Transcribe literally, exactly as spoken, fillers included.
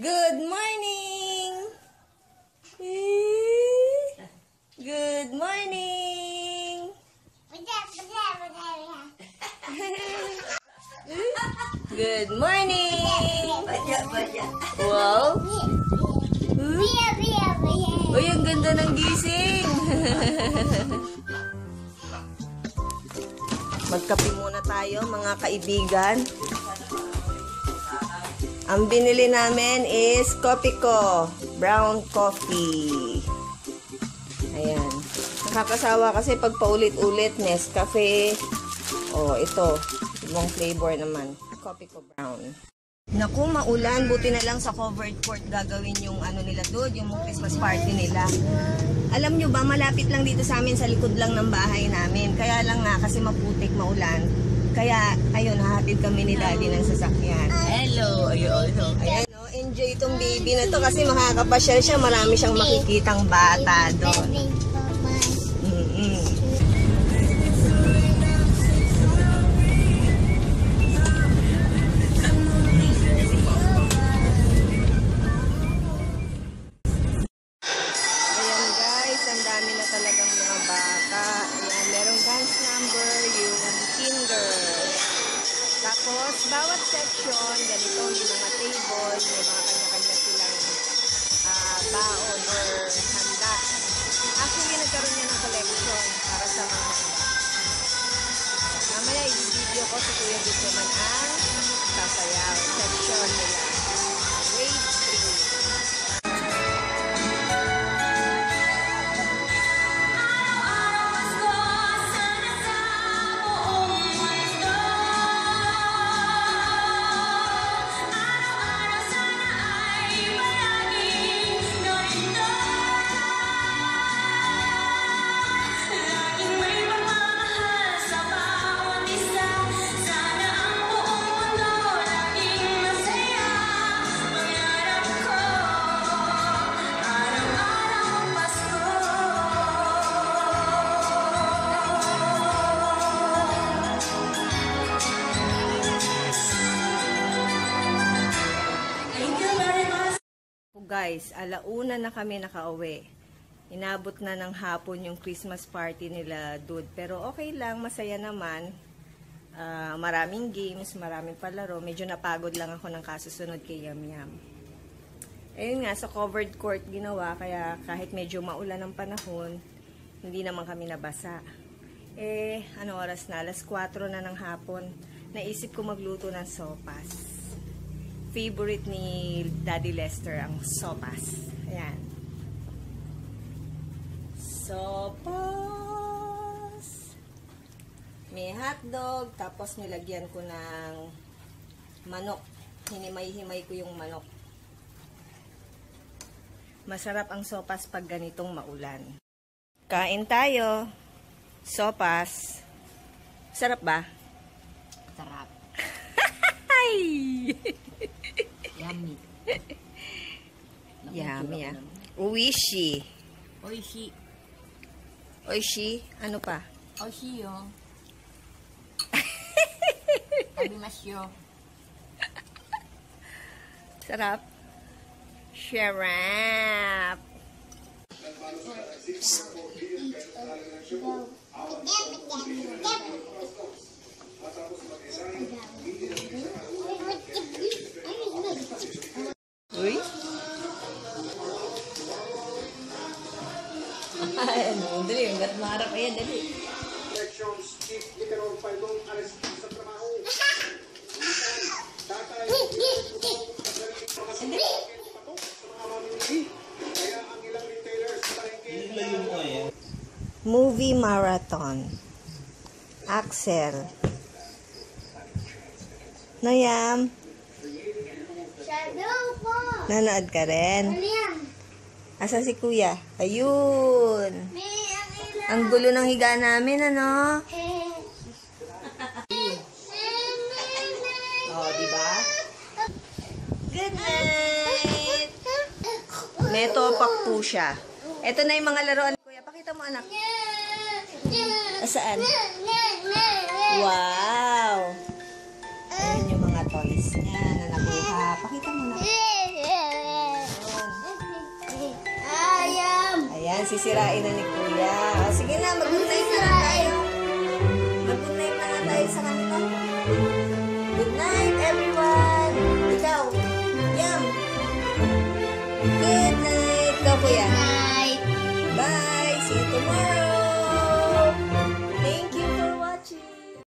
Good morning! Good morning! Good morning! Wow! Uy, ang ganda ng gising! Magkape muna tayo, mga kaibigan. Ang binili namin is Kopiko brown coffee. Ayan. Nakakasawa kasi pag paulit-ulit, Nescafe. Oh, ito. Ibang flavor naman. Kopiko brown. Naku, maulan. Buti na lang sa covered court gagawin yung ano nila doon, yung Christmas party nila. Alam nyo ba, malapit lang dito sa amin, sa likod lang ng bahay namin. Kaya lang nga, kasi maputik, maulan. Kaya, ayun, hahatid kami ni Daddy ng sasakyan. Hello! Ayun, ayan, oh, enjoy itong baby na to kasi makakapasyal siya. Marami siyang makikitang bata doon. Mm-hmm. Ayan guys, ang dami na talagang mga bata. Ayan, merong dance number, yung kinder. Tapos, bawat section, ganito yung mga table, may mga kanya-kanya silang uh, baon or handa. Actually, nagkaroon niya ng collection para sa mga handa. Mamaya, i-video ko sa Kuya Dito naman ang sasayaw section nila. Grade three. Guys, alauna na kami nakauwi. Inabot na ng hapon yung Christmas party nila, dude. Pero okay lang, masaya naman. Uh, maraming games, maraming palaro. Medyo napagod lang ako ng kasusunod kay Yam Yam. Ayun nga, sa covered court ginawa, kaya kahit medyo maulan ang panahon, hindi naman kami nabasa. Eh, ano oras na? alas kwatro na ng hapon. Naisip ko magluto ng sopas. Favorite ni Daddy Lester ang sopas. Ayan. Sopas. May hotdog. Tapos nilagyan ko ng manok. Hinimay-himay ko yung manok. Masarap ang sopas pag ganitong maulan. Kain tayo. Sopas. Sarap ba? Sarap. Ay! Yummy. Yummy ah. Uwishi. Oishi. Oishi? Ano pa? Oishi yo. Abimasyo. Sarap. Sharap. Uy? Ay, ano, dali, hanggat maharap, ayan, dali. Movie marathon. Axel. Noyam. Nanood ka rin? Asa si Kuya? Ayun. Ang gulo ng higa namin, ano? Oh, diba? Good night! May topak po siya. Ito na yung mga laruan. Kuya, pakita mo, anak. Asaan? Wow! Ayun yung mga toys niya na nakuha. Pakita mo na. Ayan, sisirain na ni Kuya. O, sige na, mag-good night na lang tayo. Mag-good night na nga tayo sa kanila. Good night, everyone. Ikaw. Yum. Good night. Ikaw, Kuya. Night. Bye. See you tomorrow.